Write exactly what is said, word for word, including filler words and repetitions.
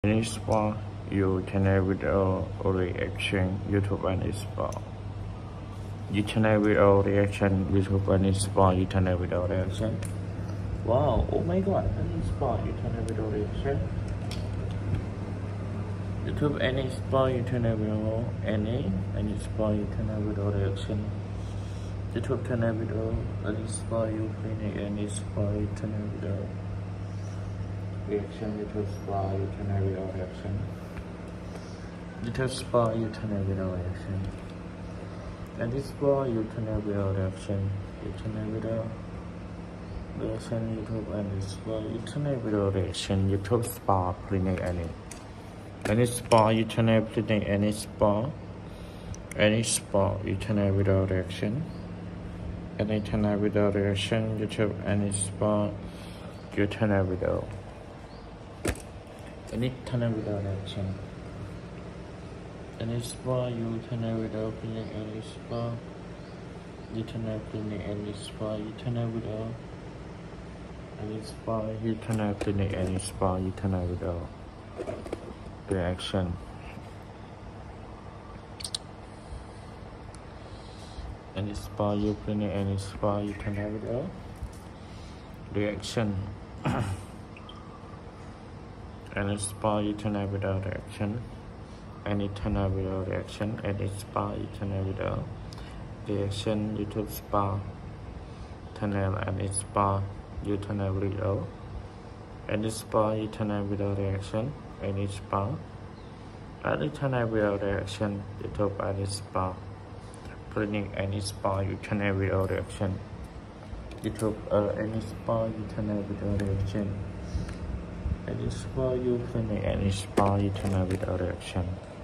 Any spot you channel video reaction YouTube and spot. You channel video reaction YouTube and spot. You channel video reaction. Wow! Oh my God! Any spot you channel video reaction. YouTube any spot you channel video any any spot you channel video reaction. YouTube channel video any spot you play any spot you channel video. Reaction YouTube spot you channel video reaction. YouTube spot you channel video reaction. And this spot you channel video reaction. You channel video reaction YouTube and this spot you channel video reaction. YouTube spot playing any. Any spot you channel playing any spot. Any spot you channel video reaction. Any channel video reaction YouTube any spot you channel video. Any channel video reaction. Any spot you channel video playing any spot. You channel playing any spot you channel video. Any spot you channel playing any spot you channel video. Reaction. Any spot you playing any spot you channel video. Reaction. Any spot you channel video reaction. Any channel video reaction. Any spot you channel video reaction. YouTube spot channel any spot you channel video. Any spot you channel video reaction. Any spot any channel video reaction. YouTube any spot playing any spot you channel video reaction. YouTube uh, any spot you channel video reaction. Any spot you play any spot you channel video reaction.